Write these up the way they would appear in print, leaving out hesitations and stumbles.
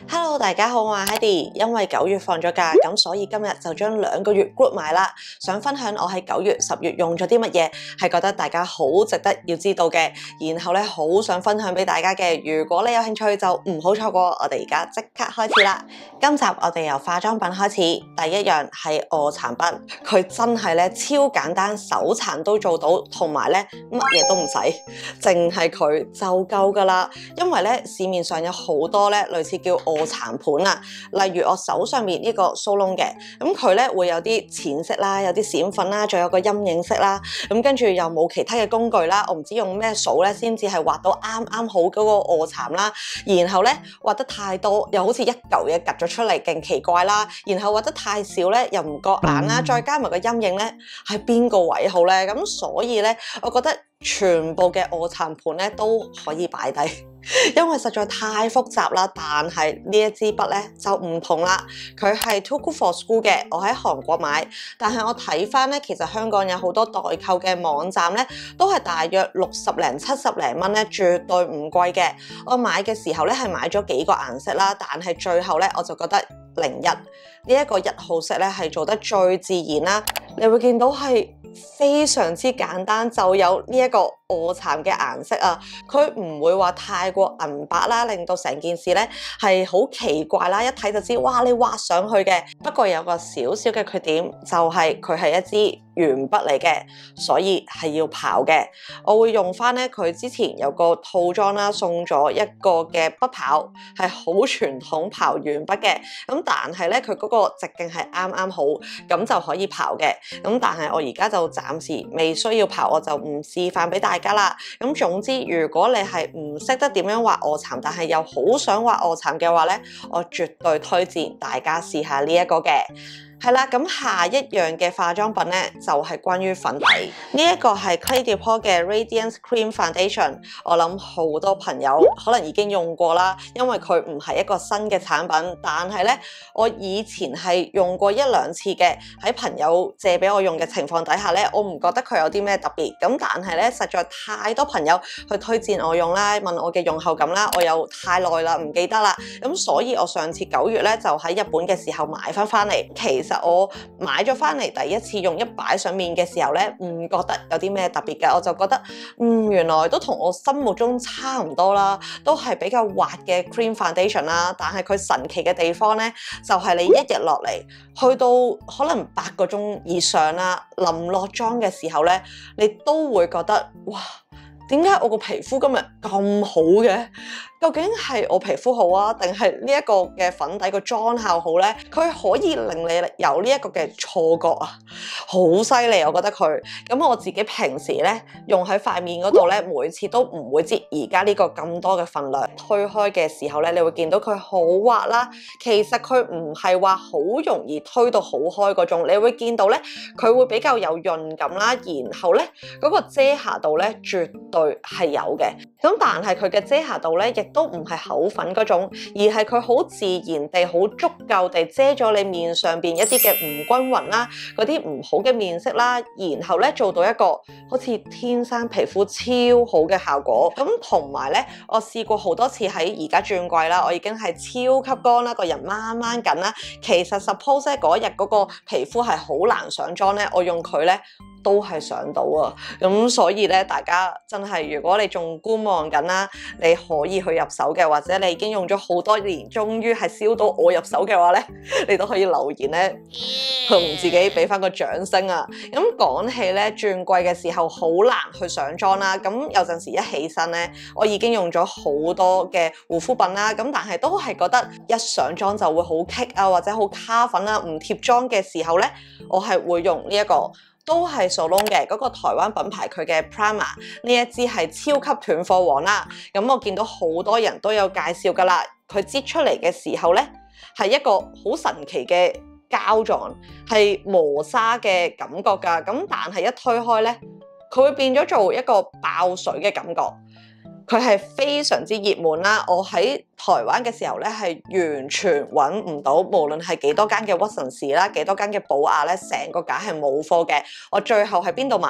Hello， 大家好，我係 Heidi。因為9月放咗假，咁所以今日就將2個月 group 埋啦。想分享我喺9月、10月用咗啲乜嘢，係覺得大家好值得要知道嘅。然後咧，好想分享俾大家嘅。如果你有興趣，就唔好錯過。我哋而家即刻開始啦。今集我哋由化妝品開始，第一樣係臥蠶筆，佢真係咧超簡單，手殘都做到，同埋咧乜嘢都唔使，淨係佢就夠噶啦。因為咧市面上有好多咧類似叫臥蠶盤啊，例如我手上面呢個蘇窿嘅，咁佢咧會有啲淺色啦，有啲閃粉啦，仲有個陰影色啦，咁跟住又冇其他嘅工具啦，我唔知用咩掃咧先至係畫到啱啱好嗰個臥蠶啦，然後咧畫得太多又好似一嚿嘢夾咗出嚟，勁奇怪啦，然後畫得太少咧又唔覺眼啦，再加埋個陰影咧喺邊個位好咧，咁所以咧我覺得全部嘅臥蠶盤咧都可以擺低。因為實在太複雜啦，但係呢一支筆咧就唔同啦，佢係 Too Good For School 嘅，我喺韓國買，但係我睇翻咧，其實香港有好多代購嘅網站咧，都係大約60零70零蚊咧，絕對唔貴嘅。我買嘅時候咧係買咗幾個顏色啦，但係最後咧我就覺得01呢一個1號色咧係做得最自然啦，你會見到係非常之簡單，就有呢一個臥蠶嘅顏色啊，佢唔會話太過銀白啦，令到成件事咧係好奇怪啦，一睇就知哇你畫上去嘅。不過有個小小嘅缺點，就係佢係一支鉛筆嚟嘅，所以係要刨嘅。我會用翻咧佢之前有個套裝啦，送咗一個嘅筆刨，係好傳統刨鉛筆嘅。咁但係咧佢嗰個直徑係啱啱好，咁就可以刨嘅。咁但係我而家就暫時未需要刨，我就唔示範俾大家啦。咁總之，如果你係唔識得點樣畫臥蠶，但係又好想畫臥蠶嘅話咧，我絕對推薦大家試下呢一個嘅。係啦，咁下一樣嘅化妝品咧，就係關於粉底。呢一個係 Clé de Peau 嘅 Radiance Cream Foundation， 我諗好多朋友可能已經用過啦，因為佢唔係一個新嘅產品，但係咧我以前係用過1、2次嘅，喺朋友借俾我用嘅情況底下咧，我唔覺得佢有啲咩特別，咁但係咧實在太多朋友去推薦我用啦，問我嘅用後感啦，我又太耐啦唔記得啦，咁所以我上次9月咧就喺日本嘅時候買翻嚟，其實我買咗翻嚟第一次用一擺上面嘅時候咧，唔覺得有啲咩特別嘅，我就覺得原來都同我心目中差唔多啦，都係比較滑嘅 cream foundation 啦。但係佢神奇嘅地方咧，就係你一日落嚟，去到可能8個鐘以上啦，臨落妝嘅時候咧，你都會覺得哇，點解我個皮膚今日咁好嘅？究竟係我皮膚好啊，定係呢一個嘅粉底個妝效好咧？佢可以令你有呢一個嘅錯覺啊，好犀利！我覺得佢咁我自己平時咧用喺塊面嗰度咧，每次都唔會擠而家呢個咁多嘅份量。推開嘅時候咧，你會見到佢好滑啦。其實佢唔係話好容易推到好開嗰種，你會見到咧佢會比較有潤感啦。然後咧嗰個遮瑕度咧絕對係有嘅。咁但係佢嘅遮瑕度咧亦都唔係厚粉嗰種，而係佢好自然地、好足夠地遮咗你面上邊一啲嘅唔均勻啦，嗰啲唔好嘅面色啦，然後咧做到一個好似天生皮膚超好嘅效果。咁同埋咧，我試過好多次喺而家轉季啦，我已經係超級乾啦，個人掹掹緊啦。其實 suppose 嗰日嗰個皮膚係好難上妝咧，我用佢咧都係上到啊。咁所以咧，大家真係如果你仲觀望緊啦，你可以去入手嘅，或者你已經用咗好多年，終於係燒到我入手嘅話咧，你都可以留言咧，同自己俾翻個掌聲啊！咁講起咧，轉季嘅時候好難去上妝啦，咁有陣時一起身咧，我已經用咗好多嘅護膚品啦，咁但係都係覺得一上妝就會好棘啊，或者好卡粉啊，唔貼妝嘅時候咧，我係會用呢一個。都係 Solon 嘅嗰個台灣品牌，佢嘅 Primer 呢一支係超級斷貨王啦。咁我見到好多人都有介紹噶啦，佢擠出嚟嘅時候咧係一個好神奇嘅膠狀，係磨砂嘅感覺噶。咁但係一推開咧，佢會變咗做一個爆水嘅感覺。佢係非常之熱門啦，我喺台灣嘅時候咧係完全揾唔到，無論係幾多間嘅屈臣氏啦，幾多間嘅寶雅咧，成個架係冇貨嘅。我最後喺邊度買咧？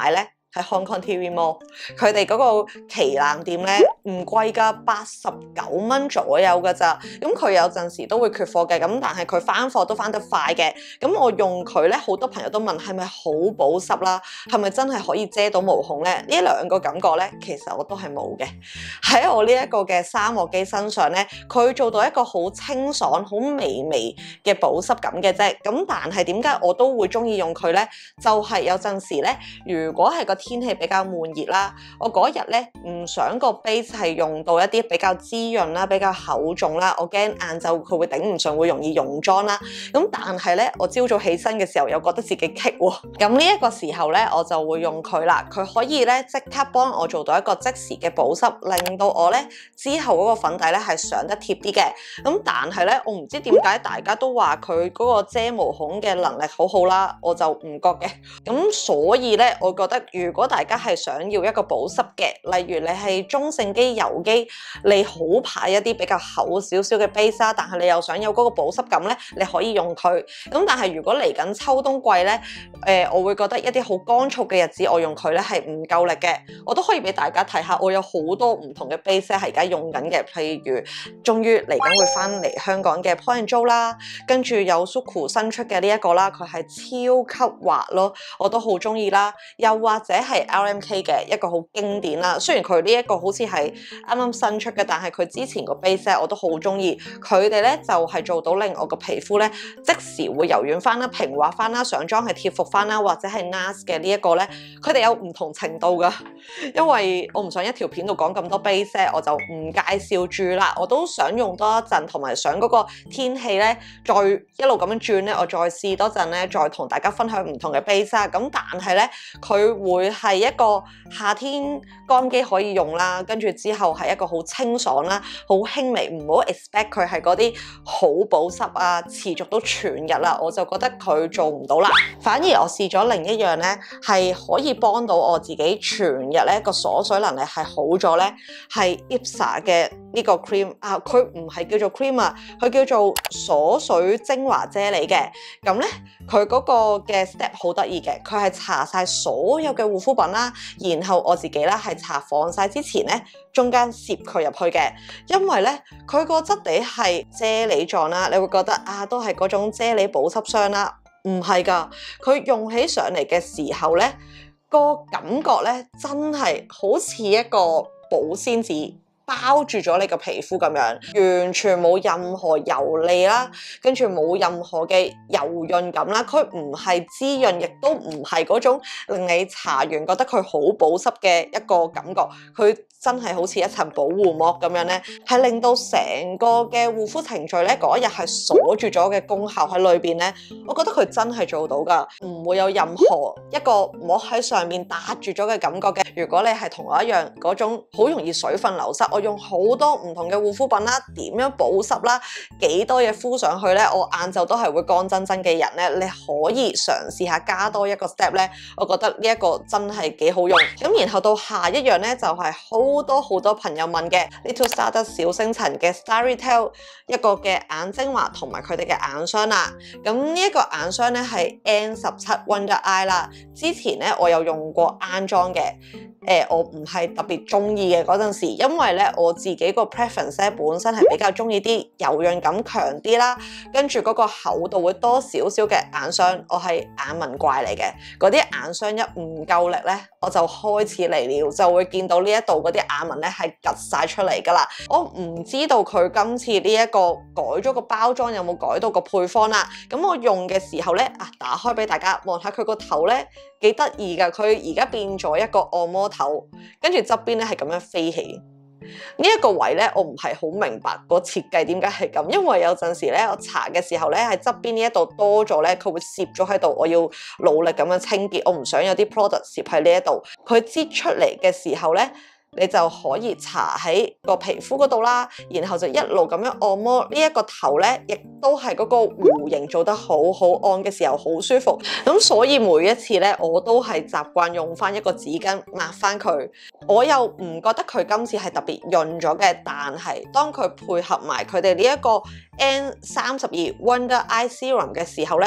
喺 Hong Kong TV Mall，佢哋嗰個旗艦店咧唔貴㗎，89蚊左右㗎咋。咁佢有陣時都會缺貨嘅，咁但係佢翻貨都翻得快嘅。咁我用佢咧，好多朋友都問係咪好保濕啦，係咪真係可以遮到毛孔咧？呢兩個感覺咧，其實我都係冇嘅。喺我呢一個嘅沙漠肌身上咧，佢做到一個好清爽、好微微嘅保濕感嘅啫。咁但係點解我都會中意用佢咧？就係有陣時咧，如果係個天氣比較悶熱啦，我嗰日咧唔想個 base 係用到一啲比較滋潤啦、比較厚重啦，我驚晏晝佢會頂唔順，會容易溶妝啦。咁但係咧，我朝早起身嘅時候又覺得自己棘喎，咁呢一個時候咧，我就會用佢啦。佢可以咧即刻幫我做到一個即時嘅保濕，令到我咧之後嗰個粉底咧係上得貼啲嘅。咁但係咧，我唔知點解大家都話佢嗰個遮毛孔嘅能力好好啦，我就唔覺嘅。咁所以咧，我覺得如果大家係想要一個保濕嘅，例如你係中性肌、油肌，你好怕一啲比較厚少少嘅 base 啦，但係你又想有嗰個保濕感咧，你可以用佢。咁但係如果嚟緊秋冬季咧，我會覺得一啲好乾燥嘅日子，我用佢咧係唔夠力嘅。我都可以俾大家睇下，我有好多唔同嘅 base 係而家用緊嘅，譬如終於嚟緊會翻嚟香港嘅 Point Jo 啦，跟住有 Suku 新出嘅呢一個啦，佢係超級滑咯，我都好中意啦。又或者係 RMK 嘅一個好經典啦，雖然佢呢一個好似係啱啱新出嘅，但係佢之前個 base 咧我都好中意。佢哋咧就係做到令我個皮膚咧即時會柔軟翻啦、平滑翻啦、上妝係貼服翻啦，或者係 NARS 嘅呢一個咧，佢哋有唔同程度噶。因為我唔想一條片度講咁多 base， 我就唔介紹住啦。我都想用多一陣，同埋想嗰個天氣咧再一路咁樣轉咧，我再試多陣咧，再同大家分享唔同嘅 base 啦。咁但係咧，佢會係一個夏天乾肌可以用啦，跟住之後係一個好清爽啦、好輕微，唔好 expect 佢係嗰啲好保濕啊，持續到全日啦，我就覺得佢做唔到啦。反而我試咗另一樣咧，係可以幫到我自己全日咧個鎖水能力係好咗咧，係 IPSA 嘅呢個 cream 啊，佢唔係叫做 cream 啊，佢叫做鎖水精華啫喱嘅。咁咧，佢嗰個嘅 step 好得意嘅，佢係搽晒所有嘅護膚品啦，然後我自己咧係搽防曬之前咧，中間攝佢入去嘅，因為咧佢個質地係啫喱狀啦，你會覺得啊都係嗰種啫喱保濕霜啦，唔係㗎，佢用起上嚟嘅時候咧，個感覺咧真係好似一個保鮮紙包住咗你個皮膚咁樣，完全冇任何油膩啦，跟住冇任何嘅油潤感啦。佢唔係滋潤，亦都唔係嗰種令你搽完覺得佢好保濕嘅一個感覺。佢真係好似一層保護膜咁樣咧，係令到成個嘅護膚程序咧嗰一日係鎖住咗嘅功效喺裏邊咧。我覺得佢真係做到噶，唔會有任何一個膜喺上面打住咗嘅感覺嘅。如果你係同我一樣嗰種好容易水分流失，我用好多唔同嘅護膚品啦，點樣保濕啦，幾多嘢敷上去咧，我晏晝都係會乾真真嘅人咧，你可以嘗試下加多一個 step 咧，我覺得呢一個真係幾好用。咁然後到下一樣咧就係好多朋友問嘅 Little Stardust 小星塵嘅 Starry Tale 一個嘅眼精華同埋佢哋嘅眼霜啦。咁呢一個眼霜咧係 N17 Wonder Eye 啦，之前咧我有用過罌妝嘅。我唔係特別中意嘅嗰陣時，因為咧我自己個 preference 咧本身係比較中意啲油潤感強啲啦，跟住嗰個厚度會多少少嘅眼霜，我係眼紋怪嚟嘅，嗰啲眼霜一唔夠力咧，我就開始嚟了，就會見到呢一度嗰啲眼紋咧係趌晒出嚟噶啦。我唔知道佢今次呢一個改咗個包裝有冇改到個配方啦，咁我用嘅時候咧打開俾大家望下佢個頭咧幾得意噶，佢而家變咗一個按摩頭，跟住側邊咧係咁樣飛起。呢一個位咧，我唔係好明白個設計點解係咁，因為有陣時咧我搽嘅時候咧喺側邊呢一度多咗咧，佢會攝咗喺度，我要努力咁樣清潔，我唔想有啲 product 攝喺呢一度。佢擠出嚟嘅時候咧，你就可以搽喺個皮膚嗰度啦，然後就一路咁樣按摩呢一個頭咧，亦都係嗰個弧形做得好好，按嘅時候好舒服。咁所以每一次咧，我都係習慣用翻一個紙巾抹翻佢。我又唔覺得佢今次係特別潤咗嘅，但係當佢配合埋佢哋呢一個 N32 Wonder Eye Serum 嘅時候咧，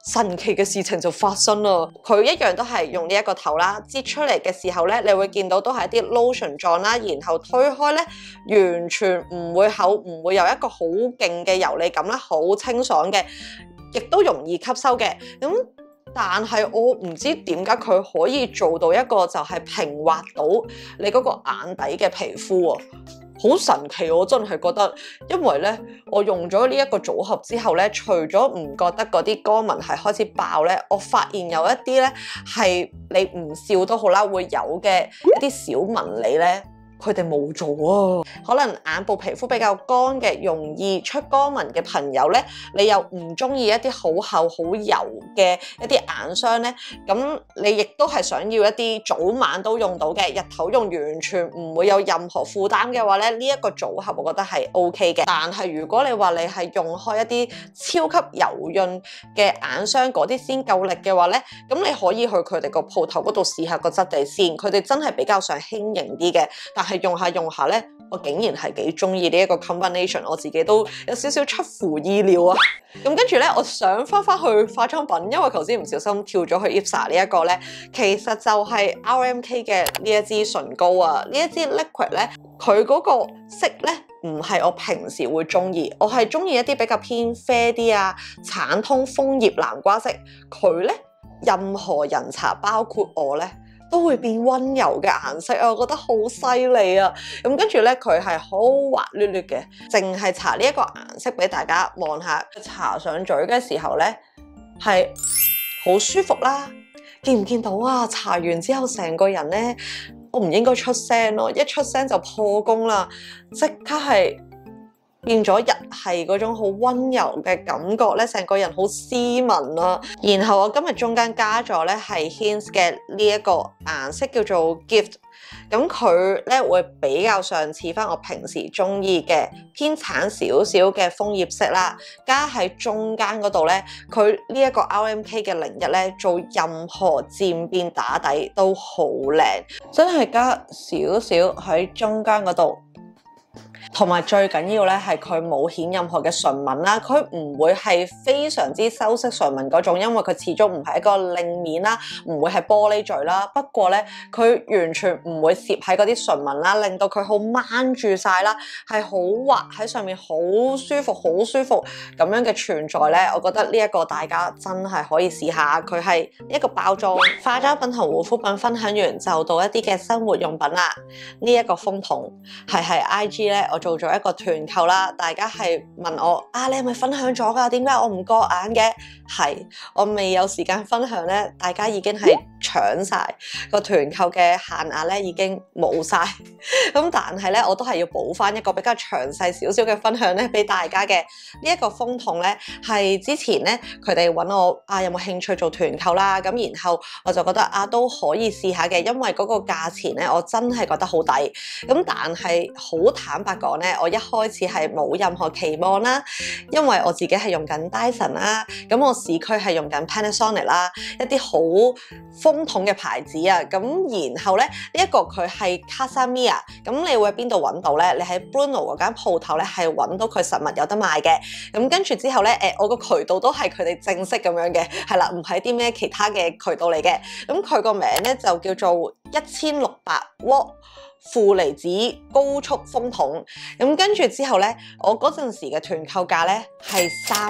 神奇嘅事情就發生啦！佢一樣都係用呢一個頭啦，擠出嚟嘅時候咧，你會見到都係一啲 lotion 狀啦，然後推開咧，完全唔會厚，唔會有一個好勁嘅油膩感啦，好清爽嘅，亦都容易吸收嘅。咁但係我唔知點解佢可以做到一個就係平滑到你嗰個眼底嘅皮膚喎。好神奇，我真係覺得，因為咧，我用咗呢一個組合之後咧，除咗唔覺得嗰啲肛門係開始爆咧，我發現有一啲咧係你唔笑都好啦，會有嘅一啲小紋理咧。佢哋冇做啊，可能眼部皮膚比較乾嘅，容易出肛紋嘅朋友咧，你又唔中意一啲好厚好油嘅一啲眼霜咧，咁你亦都係想要一啲早晚都用到嘅，日頭用完全唔會有任何負擔嘅話咧，呢一個組合我覺得係 OK 嘅。但係如果你話你係用開一啲超級油潤嘅眼霜嗰啲先夠力嘅話咧，咁你可以去佢哋個鋪頭嗰度試下個質地先，佢哋真係比較上輕盈啲嘅，但係用下咧，我竟然係幾中意呢一個 combination， 我自己都有少少出乎意料啊！咁跟住咧，我想翻去化妝品，因為頭先唔小心跳咗去 IPSA 呢一個咧，其實就係 RMK 嘅呢一支唇膏啊，呢一支 liquid 咧，佢嗰個色咧唔係我平時會中意，我係中意一啲比較偏啡啲啊，橙通楓葉南瓜色，佢咧任何人搽，包括我咧，都會變溫柔嘅顏色啊！我覺得好犀利啊！咁跟住咧，佢係好滑捋捋嘅，淨係搽呢一個顏色俾大家望下。搽上嘴嘅時候咧，係好舒服啦。見唔見到啊？搽完之後成個人咧，我唔應該出聲咯，一出聲就破功啦，即刻係變咗日系嗰種好溫柔嘅感覺咧，成個人好斯文啊！然後我今日中間加咗咧係 Hints 嘅呢一個顏色叫做 Gift， 咁佢咧會比較上似翻我平時中意嘅偏橙少少嘅楓葉色啦，加喺中間嗰度咧，佢呢一個 RMK 嘅01咧做任何漸變打底都好靚，真係加少少喺中間嗰度。同埋最緊要咧係佢冇顯任何嘅唇紋啦，佢唔會係非常之修飾唇紋嗰種，因為佢始終唔係一個令面啦，唔會係玻璃嘴啦。不過咧，佢完全唔會攝喺嗰啲唇紋啦，令到佢好掹住晒啦，係好滑喺上面，好舒服，好舒服咁樣嘅存在咧。我覺得呢一個大家真係可以試下，佢係一個包裝。化妝品同護膚品分享完，就到一啲嘅生活用品啦。呢一個風筒係喺 IG 咧，我做咗一個團購啦，大家係問我啊，你係咪分享咗㗎？點解我唔過眼嘅？係我未有時間分享咧，大家已經係搶晒個團購嘅限額咧，已經冇晒。咁但係咧，我都係要補翻一個比較詳細少少嘅分享咧，俾大家嘅呢一個風筒咧，係之前咧佢哋揾我啊，有冇興趣做團購啦？咁然後我就覺得啊，都可以試下嘅，因為嗰個價錢咧，我真係覺得好抵。咁但係好坦白講咧，我一開始係冇任何期望啦，因為我自己係用緊 Dyson 啦，咁我市區係用緊 Panasonic 啦，一啲好風筒嘅牌子啊，咁然後咧呢一個佢係 Casamia， 咁你會喺邊度揾到咧？你喺 Bruno 嗰間鋪頭咧係揾到佢實物有得賣嘅，咁跟住之後咧我個渠道都係佢哋正式咁樣嘅，係啦，唔係啲咩其他嘅渠道嚟嘅，咁佢個名咧就叫做1600 W。負離子高速風筒，咁跟住之後咧，我嗰陣時嘅團購價咧係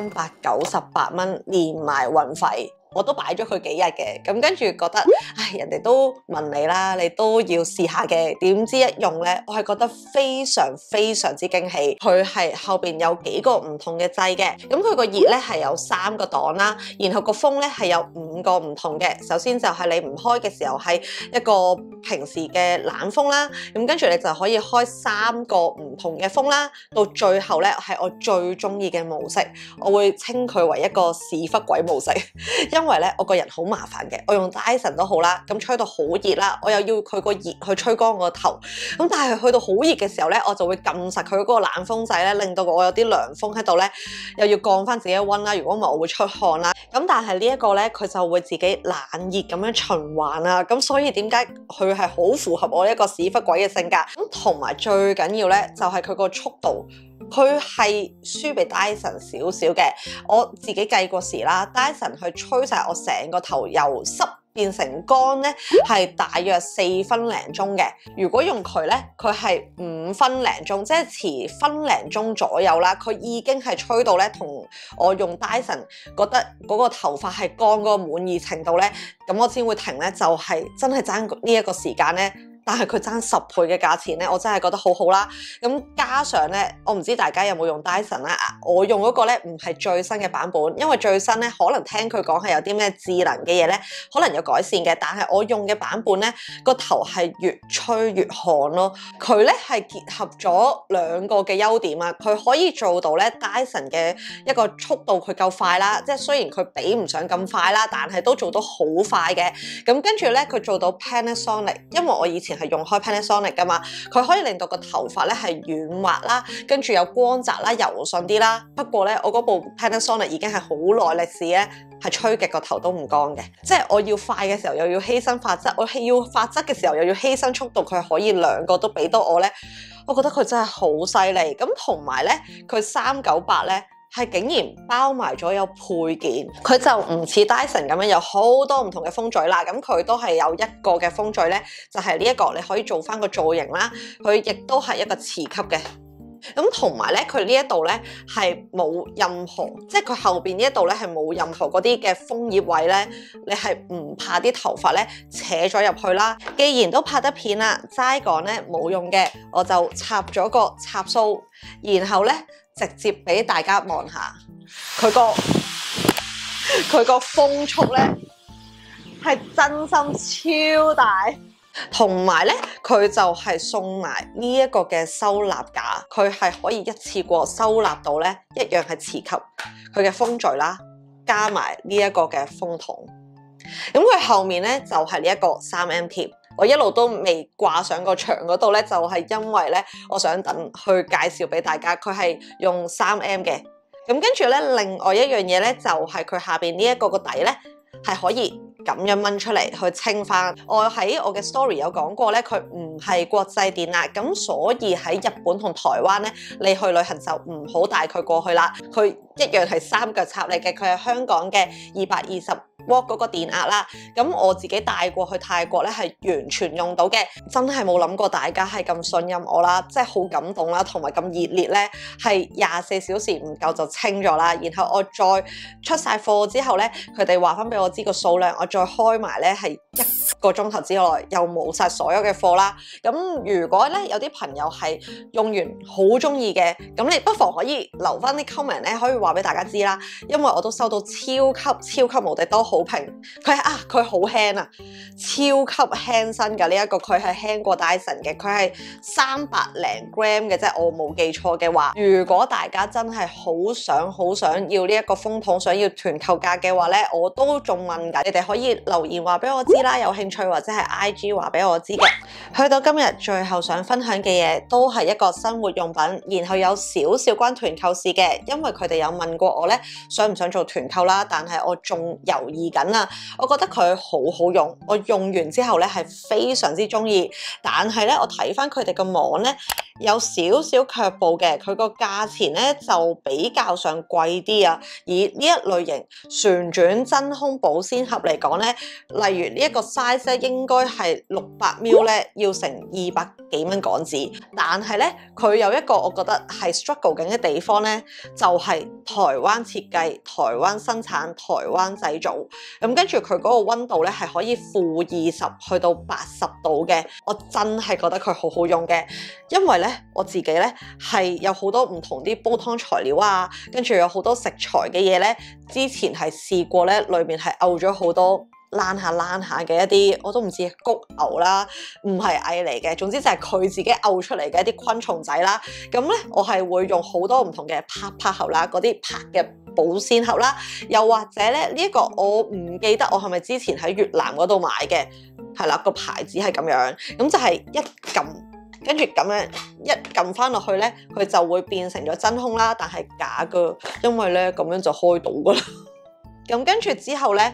398蚊，連埋運費。我都擺咗佢幾日嘅，咁跟住覺得，唉，人哋都問你啦，你都要試下嘅。點知一用咧，我係覺得非常非常之驚喜。佢係後邊有幾個唔同嘅掣嘅，咁佢個熱咧係有3個檔啦，然後個風咧係有5個唔同嘅。首先就係你唔開嘅時候係一個平時嘅冷風啦，咁跟住你就可以開3個唔同嘅風啦。到最後咧係我最中意嘅模式，我會稱佢為一個屎忽鬼模式。因為咧，我個人好麻煩嘅，我用 Dyson 都好啦，咁吹到好熱啦，我又要佢個熱去吹乾我個頭，咁但係去到好熱嘅時候咧，我就會撳實佢嗰個冷風掣咧，令到我有啲涼風喺度咧，又要降翻自己嘅溫啦，如果唔係我會出汗啦。咁但係呢一個咧，佢就會自己冷熱咁樣循環啊，咁所以點解佢係好符合我一個屎忽鬼嘅性格？咁同埋最緊要咧，就係佢個速度佢係輸俾 Dyson 少少嘅。我自己計過時啦，Dyson 去吹晒我成個頭由濕變成乾咧，係大約4分零鐘嘅。如果用佢咧，佢係5分零鐘，即係遲分零鐘左右啦。佢已經係吹到咧，同我用 Dyson 覺得嗰個頭髮係乾嗰個滿意程度咧，咁我先會停咧。就係真係爭呢一個時間咧。但係佢爭10倍嘅價錢咧，我真係覺得好好啦。咁加上咧，我唔知大家有冇用 Dyson 啦，我用嗰個咧唔係最新嘅版本，因為最新咧可能聽佢講係有啲咩智能嘅嘢咧，可能有改善嘅。但係我用嘅版本咧，個頭係越吹越汗咯。佢咧係結合咗兩個嘅優點啊，佢可以做到咧 Dyson 嘅一個速度佢夠快啦，即係雖然佢比唔上咁快啦，但係都做到好快嘅。咁跟住咧，佢做到 Panasonic， 因為我以前係用開 Panasonic 噶嘛，佢可以令到個頭髮咧係軟滑啦，跟住有光澤啦，柔順啲啦。不過咧，我嗰部 Panasonic 已經係好耐歷史咧，係吹極個頭都唔乾嘅。即係我要快嘅時候又要犧牲髮質，我要髮質嘅時候又要犧牲速度，佢可以兩個都俾到我咧。我覺得佢真係好犀利。咁同埋咧，佢398咧。係竟然包埋咗有配件，佢就唔似 Dyson 咁樣有好多唔同嘅風嘴啦，咁佢都係有一個嘅風嘴咧，就係呢一個你可以做翻個造型啦，佢亦都係一個磁吸嘅。咁同埋咧，佢呢一度咧係冇任何，即係佢後邊呢一度咧係冇任何嗰啲嘅楓葉位咧，你係唔怕啲頭髮咧扯咗入去啦。既然都拍得片啦，齋講咧冇用嘅，我就插咗個插蘇，然後咧直接俾大家望下佢個風速咧係真心超大。同埋咧，佢就係送埋呢一個嘅收納架，佢係可以一次過收納到咧，一樣係磁吸佢嘅風嘴啦，加埋呢一個嘅風筒。咁佢後面咧就係呢一個3M 貼，我一路都未掛上個牆嗰度咧，就係因為咧，我想等去介紹俾大家，佢係用3M 嘅。咁跟住咧，另外一樣嘢咧，就係佢下邊呢一個個底咧，係可以咁樣掹出嚟去清翻。我喺我嘅 story 有講過咧，佢唔係國際電壓，咁所以喺日本同台灣咧，你去旅行就唔好帶佢過去啦。佢一樣係3腳插嚟嘅，佢係香港嘅220W 嗰個電壓啦。咁我自己帶過去泰國咧，係完全用到嘅，真係冇諗過大家係咁信任我啦，即係好感動啦，同埋咁熱烈咧，係24小時唔夠就清咗啦。然後我再出晒貨之後咧，佢哋話翻俾我知個數量，我再開埋咧係1個鐘頭之內又冇晒所有嘅貨啦。咁如果咧有啲朋友係用完好中意嘅，咁你不妨可以留翻啲 comment 咧，可以話俾大家知啦。因為我都收到超級無敵多好評。佢好輕啊，超級輕身㗎呢一個，佢係輕過 Dyson 嘅，佢係300零 gram 嘅啫，我冇記錯嘅話。如果大家真係好想要呢一個風筒，想要團購價嘅話咧，我都仲問緊，你哋可以留言話俾我知啦，有興趣或者係 IG 話俾我知嘅。去到今日最後想分享嘅嘢都係一個生活用品，然後有少少關團購事嘅，因為佢哋有問過我咧，想唔想做團購啦，但係我仲猶豫緊啊。我覺得佢好用，我用完之後咧係非常之中意，但係咧我睇翻佢哋個網咧有少少卻步嘅，佢個價錢咧就比較上貴啲啊。以呢一類型旋轉真空保鮮盒嚟講咧，例如呢一個 size 咧應該係600ml咧要成200幾蚊港紙，但係咧佢有一個我覺得係 struggle 緊嘅地方咧，就係台灣設計、台灣生產、台灣製造。咁跟住佢嗰個溫度咧係可以-20去到80度嘅，我真係覺得佢好用嘅，因為咧我自己咧係有好多唔同啲煲湯材料啊，跟住有好多食材嘅嘢咧，之前係試過咧，裏面係漚咗好多躝下嘅一啲，我都唔知谷牛啦，唔係蟻嚟嘅，總之就係佢自己漚出嚟嘅一啲昆蟲仔啦。咁咧我係會用好多唔同嘅拍盒啦，嗰啲拍嘅保鮮盒啦，又或者咧呢一個我唔記得我係咪之前喺越南嗰度買嘅，係啦，個牌子係咁樣，咁就係一撳，跟住咁樣一撳翻落去咧，佢就會變成咗真空啦，但係假噶，因為咧咁樣就開到噶啦。咁跟住之後咧，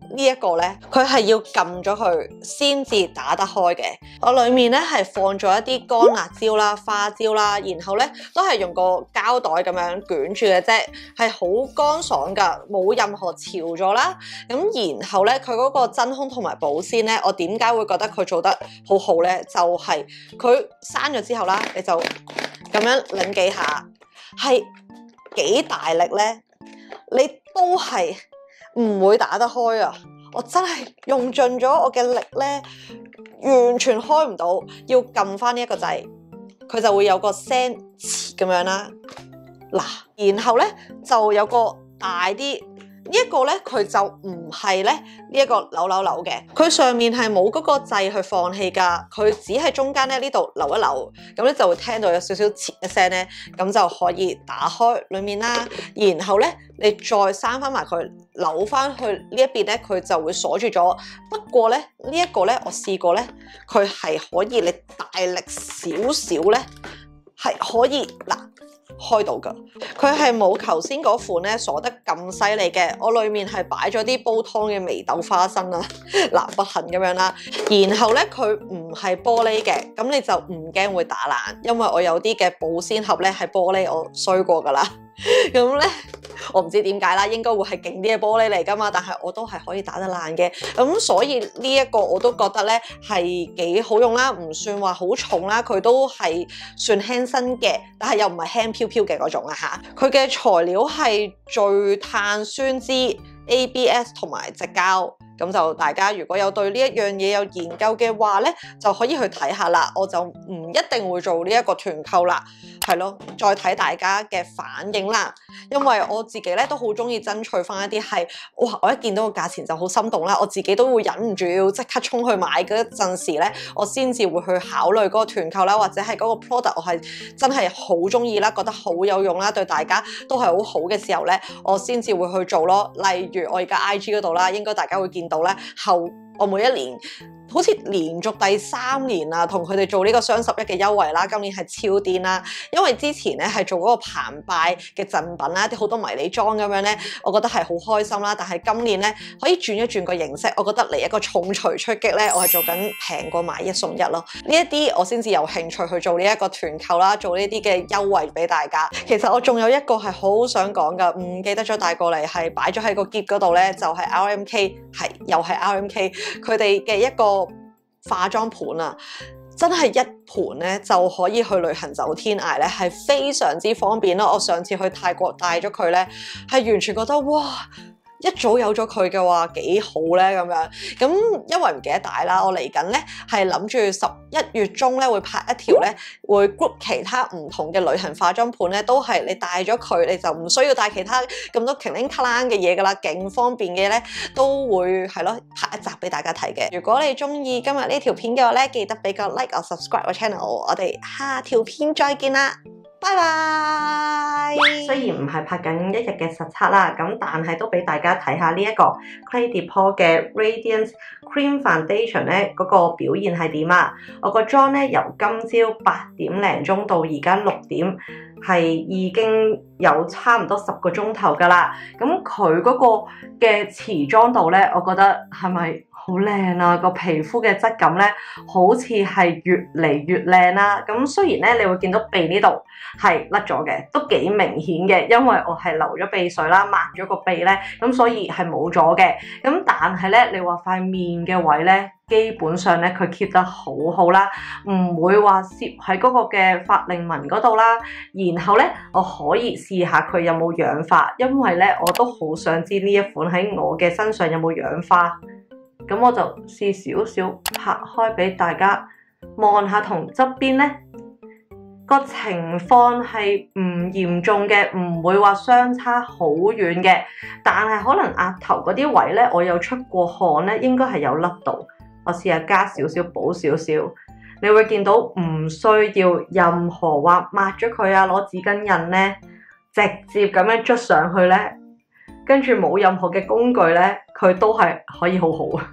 呢一個咧，佢係要撳咗佢先至打得開嘅。我裡面咧係放咗一啲乾辣椒啦、花椒啦，然後咧都係用個膠袋咁樣捲住嘅啫，係好乾爽㗎，冇任何潮咗啦。咁然後咧，佢嗰個真空同埋保鮮咧，我點解會覺得佢做得好好咧？就係佢閂咗之後啦，你就咁樣擰幾下，係幾大力咧，你都係唔會打得開啊！我真係用盡咗我嘅力咧，完全開唔到，要撳翻呢一個掣，佢就會有個聲咁樣啦。嗱，然後咧就有個大啲。呢一個咧，佢就唔係咧呢一個扭嘅，佢上面係冇嗰個掣去放氣㗎，佢只係中間咧呢度扭一扭，咁咧就會聽到有少少切一聲咧，咁就可以打開裡面啦。然後咧，你再閂翻埋佢，扭翻去呢一邊咧，佢就會鎖住咗。不過咧，呢一個咧，我試過咧，佢係可以你大力少少咧，係可以開到㗎，佢係冇頭先嗰款咧鎖得咁犀利嘅。我裡面係擺咗啲煲湯嘅眉豆花生啦，不幸咁樣啦。然後咧佢唔係玻璃嘅，咁你就唔驚會打爛，因為我有啲嘅保鮮盒咧係玻璃，我衰過㗎啦。咁咧我唔知點解啦，應該會係勁啲嘅玻璃嚟㗎嘛，但係我都係可以打得爛嘅。咁所以呢一個我都覺得咧係幾好用啦，唔算話好重啦，佢都係算輕身嘅，但係又唔係輕飄飄嘅嗰種啦嚇。佢嘅材料係聚碳酸酯、ABS 同埋矽膠。咁就大家如果有對呢一樣嘢有研究嘅話咧，就可以去睇下啦。我就唔一定會做呢一個團購啦，係咯，再睇大家嘅反應啦。因為我自己咧都好中意爭取翻一啲係，哇！我一見到個價錢就好心動啦，我自己都會忍唔住要即刻衝去買嗰陣時咧，我先至會去考慮嗰個團購啦，或者係嗰個 product 我係真係好中意啦，覺得好有用啦，對大家都係好好嘅時候咧，我先至會去做咯。例如我而家 IG 嗰度啦，應該大家會見到咧，我每一年好似連續第3年啊，同佢哋做呢個雙11嘅優惠啦，今年係超癲啦！因為之前咧係做嗰個澎湃嘅贈品啦，啲好多迷你裝咁樣咧，我覺得係好開心啦。但係今年咧可以轉一轉個形式，我覺得嚟一個重錘出擊咧，我係做緊平過買1送1咯。呢一啲我先至有興趣去做呢一個團購啦，做呢啲嘅優惠俾大家。其實我仲有一個係好想講㗎，唔記得咗帶過嚟，係擺咗喺個篋嗰度咧，就係 RMK， 又係 RMK 佢哋嘅一個化妝盤啊，真係一盤咧就可以去旅行走天涯咧，係非常之方便咯。我上次去泰國帶咗佢咧，係完全覺得哇！一早有咗佢嘅話幾好咧咁樣，咁因為唔記得帶啦，我嚟緊咧係諗住11月中咧會拍一條咧，會 group 其他唔同嘅旅行化妝盤咧，都係你帶咗佢，你就唔需要帶其他咁多 cling clang 嘅嘢噶啦，勁方便嘅咧都會係咯拍一集俾大家睇嘅。如果你中意今日呢條片嘅話咧，記得俾個 like 我 subscribe 個 channel， 我哋下條片再見啦。拜拜！雖然唔係拍緊一日嘅實測啦，咁但係都俾大家睇下呢一個 Clé de Peau 嘅 Radiance Cream Foundation 咧嗰個表現係點啊！我個妝咧由今朝8點零鐘到而家6點，係已經有差唔多10個鐘頭㗎啦。咁佢嗰個嘅持妝度咧，我覺得係咪好靚啊？個皮膚嘅質感咧，好似係越嚟越靚啦。咁雖然咧，你會見到鼻呢度係甩咗嘅，都幾明顯嘅，因為我係流咗鼻水啦，抹咗個鼻咧，咁所以係冇咗嘅。咁但係咧，你話塊面嘅位咧，基本上咧佢 keep 得好好啦，唔會話攝喺嗰個嘅法令紋嗰度啦。然後咧，我可以試下佢有冇氧化，因為咧我都好想知呢一款喺我嘅身上有冇氧化。咁我就試少少拍開俾大家望下，同側邊咧個情況係唔嚴重嘅，唔會話相差好遠嘅。但係可能額頭嗰啲位咧，我有出過汗咧，應該係有凹度。我試下加少少補少少，你會見到唔需要任何話抹咗佢啊，攞紙巾印咧，直接咁樣捽上去咧，跟住冇任何嘅工具咧，佢都係可以好好。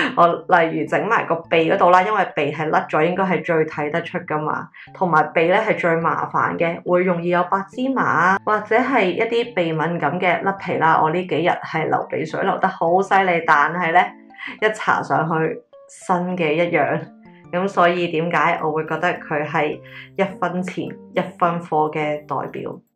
我例如整埋個鼻嗰度啦，因為鼻係甩咗，應該係最睇得出噶嘛。同埋鼻咧係最麻煩嘅，會容易有白芝麻啊，或者係一啲鼻敏感嘅甩皮啦。我呢幾日係流鼻水流得好犀利，但係咧一搽上去新嘅一樣。咁所以點解我會覺得佢係1分錢1分貨嘅代表？